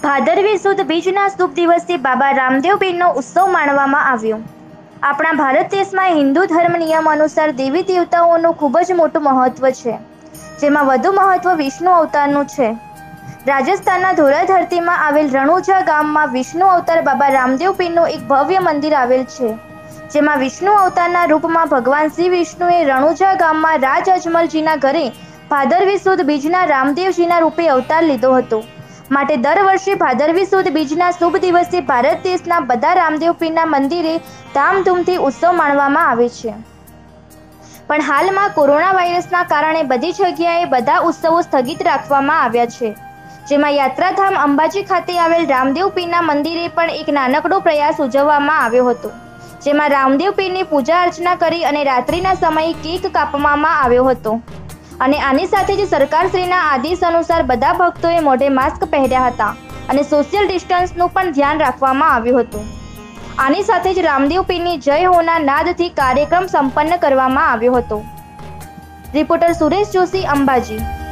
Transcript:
ભાદરવી સુદ બીજના શુભ દિવસે બાબા રામદેવ પીરનો ઉત્સવ માણવામાં આવ્યો। આપણા ભારત દેશમાં હિન્દુ ધર્મ નિયમ અનુસાર દેવી દેવતાઓનું ખૂબ જ મોટું મહત્વ છે, જેમાં વધુ મહત્વ વિષ્ણુ અવતારનું છે। રાજસ્થાનના ધોરા ધરતીમાં આવેલ રણુજા ગામમાં વિષ્ણુ અવતાર બાબા રામદેવ પીરનું એક ભવ્ય મંદિર આવેલ છે, જેમાં વિષ્ણુ અવતારના રૂપમાં ભગવાન શ્રી વિષ્ણુએ રણુજા ગામમાં રાજ અજમલજીના ઘરે ભાદરવી સુદ બીજના રામદેવજીના રૂપે અવતાર લીધો હતો। માટે દર વર્ષે ભાદરવી સુદ બીજના શુભ દિવસે ભારત દેશના બધા રામદેવ પીરના મંદિરે ધામધૂમથી ઉત્સવ માણવામાં આવે છે। પણ હાલમાં કોરોના વાયરસના કારણે બધી જગ્યાએ બધા ઉત્સવો સ્થગિત રાખવામાં આવ્યા છે, જેમાં યાત્રાધામ અંબાજી ખાતે આવેલ રામદેવ પીરના મંદિરે પણ એક નાનકડો પ્રયાસ ઉજવવામાં આવ્યો હતો, જેમાં રામદેવ પીરની પૂજા અર્ચના કરી અને રાત્રિના સમયે કેક કાપવામાં આવ્યો હતો। અને આની સાથે જ સરકારશ્રીના આદેશ અનુસાર બધા ભક્તોએ મોઢે માસ્ક પહેર્યા હતા અને સોશિયલ ડિસ્ટન્સનું પણ ધ્યાન રાખવામાં આવ્યું હતું। આની સાથે જ રામદેવ પીરની જય હોના નાદથી કાર્યક્રમ સંપન્ન કરવામાં આવ્યો હતો। રિપોર્ટર સુરેશ જોશી, અંબાજી।